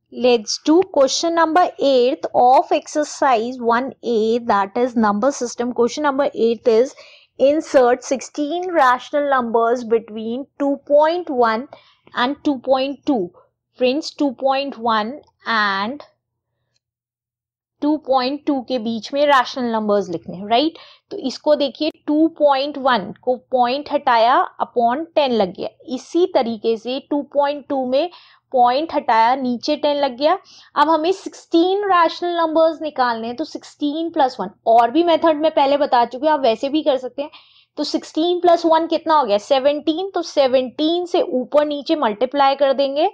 Let's do question number 8 of exercise 1A, that is number system. Question number 8 is insert 16 rational numbers between 2.1 and 2.2. Friends, 2.1 and 2.2 के बीच में rational numbers लिखने हैं, right. तो इसको देखिए 2.1 को पॉइंट हटाया अपॉन 10 लग गया। इसी तरीके से 2.2 में पॉइंट हटाया नीचे 10 लग गया। अब हमें 16 रैशनल नंबर्स निकालने हैं, तो 16 प्लस 1 और भी मेथड में पहले बता चुके हैं, आप वैसे भी कर सकते हैं। तो 16 प्लस 1 कितना हो गया 17। तो 17 से ऊपर नीचे मल्टीप्लाई कर देंगे।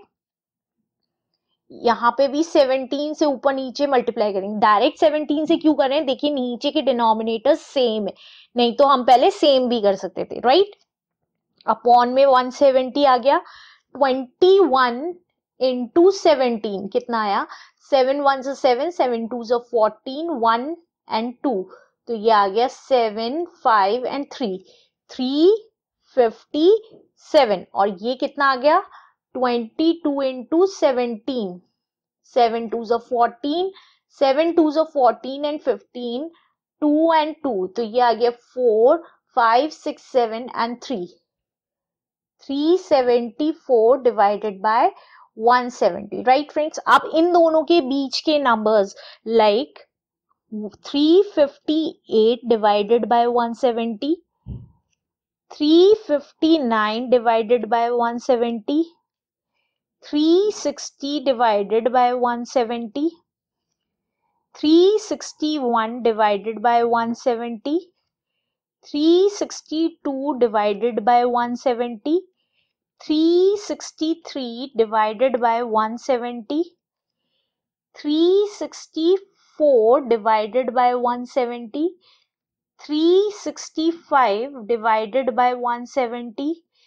यहाँ पे भी 17 से ऊपर नीचे मल्टीप्लाई करेंगे। डायरेक्ट 17 से क्यों कर रहे हैं, देखिए नीचे के डिनोमिनेटर सेम है, नहीं तो हम पहले सेम भी कर सकते थे, राइट। अपॉन में 170 आ गया। 21 इंटू 17 कितना आया, 7 1 से 7, 7 2 से 14, 1 एंड 2, तो ये आ गया 7 5 एंड 3, 357। और ये कितना आ गया 22 इंटू 17, 7 2 से 14, 7 2 से 14 एंड 15, 2 एंड 2, तो ये आ गया 4 5 6 7 and 3, 374 divided by 170, right friends. अब इन दोनों के बीच के numbers like 358 divided by 170, 359 divided by 170, 360 divided by 170, 361 divided by 170, 362 divided by 170, 363 divided by 170, 364 divided by 170, 365 divided by 170,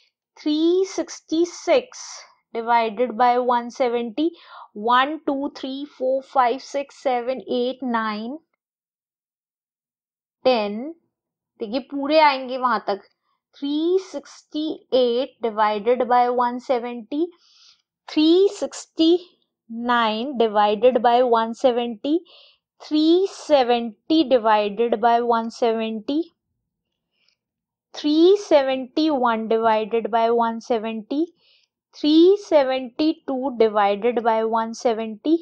366 divided by 170, 1 2 3 4 5 6 7 8 9 10, देखिए पूरे आएंगे वहां तक। 368 divided by 170, 369 divided by 170, 370 divided by 170, 371 divided by 170, 372 divided by 170,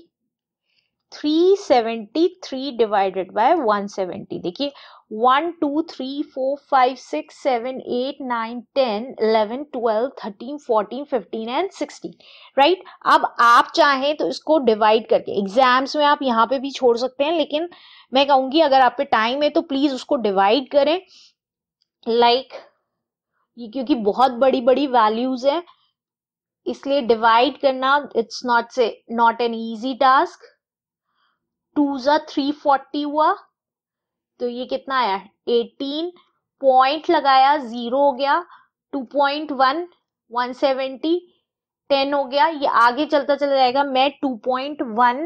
373 divided by 170। देखिए 1 2 3 4 5 6 7 8 9 10 11 12 13 14 15 and 16, right. अब आप चाहें तो इसको डिवाइड करके एग्जाम्स में आप यहाँ पे भी छोड़ सकते हैं, लेकिन मैं कहूंगी अगर आप पे टाइम है तो प्लीज उसको डिवाइड करें, लाइक ये क्योंकि बहुत बड़ी बड़ी वैल्यूज है, इसलिए डिवाइड करना it's not an easy task. 2 जा 340 हुआ, तो ये कितना आया 18, पॉइंट लगाया 0 हो गया, 2.1 170, 10 हो गया, ये आगे चलता चला जाएगा। मैं 2.1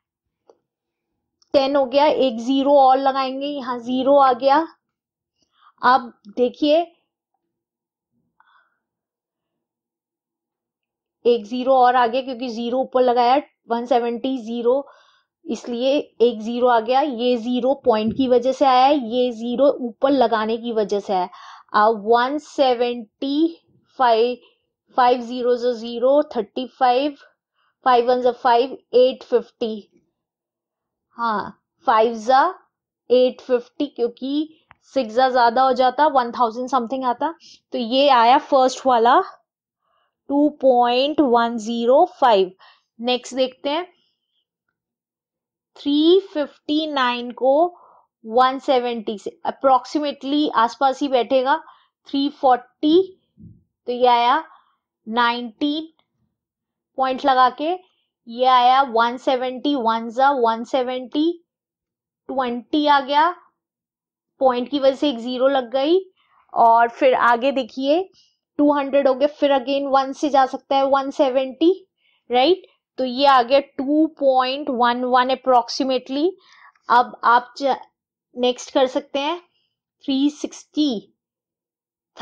10 हो गया, एक 0 और लगाएंगे, यहाँ 0 आ गया। अब देखिए एक 0 और आ गया क्योंकि 0 ऊपर लगाया, 170 0, इसलिए एक 0 आ गया। ये 0 पॉइंट की वजह से आया, ये 0 ऊपर लगाने की वजह से आया। अब 175, 5 0 0, 35, 5 1 5, 850, हाँ 5 जा 850, क्योंकि 6 जा ज्यादा हो जाता 1000 समथिंग आता, तो ये आया फर्स्ट वाला 2.105। नेक्स्ट देखते हैं 359 को 170 से अप्रोक्सीमेटली आसपास ही बैठेगा, 340, तो ये आया 19 पॉइंट लगा के, ये आया 170, 1 जा 170, 20 आ गया, पॉइंट की वजह से एक 0 लग गई। और फिर आगे देखिए 200 हो गया, फिर अगेन 1 से जा सकता है 170, राइट। तो ये आ गया 2.11 अप्रोक्सीमेटली। अब आप नेक्स्ट कर सकते हैं 360,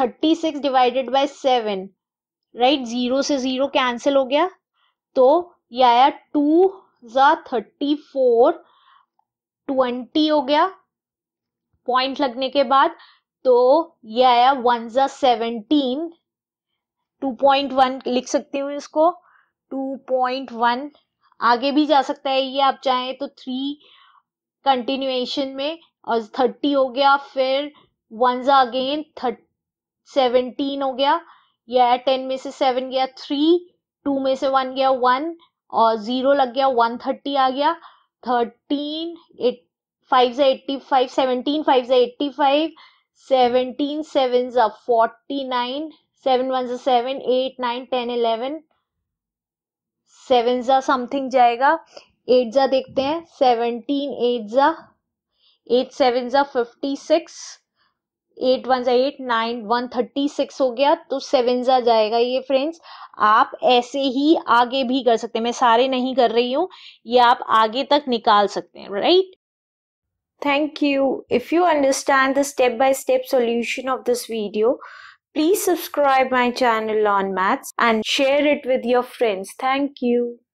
36 डिवाइडेड बाय 7, राइट, 0 से 0 कैंसिल हो गया, तो ये आया 2 जा 34, 20 हो गया पॉइंट लगने के बाद। तो ये आया 1 जा 17, 2.1 लिख सकती हूँ इसको, 2.1। आगे भी जा सकता है ये, आप चाहें तो 3 कंटिन्यूएशन में, और 30 हो गया, फिर 1 जा अगेन 17 हो गया, या 10 में से 7 गया 3, 2 में से 1 गया 1, और 0 लग गया 130 आ गया, 13, 5 जा 85, 17 5 जा 85, 17 7 जा 49, 7 1 जा 7, 8 9 10 11, 7 जा समथिंग जाएगा, 8 जा देखते हैं, 17 8 जा 8 7 जा 56, 8 1 जा 8, 9 136 हो गया, तो 7 जा जाएगा ये फ्रेंड्स। आप ऐसे ही आगे भी कर सकते हैं, मैं सारे नहीं कर रही हूँ, ये आप आगे तक निकाल सकते हैं, right. Thank you. If you understand the step-by-step solution of this video, please subscribe my channel on maths and share it with your friends. Thank you.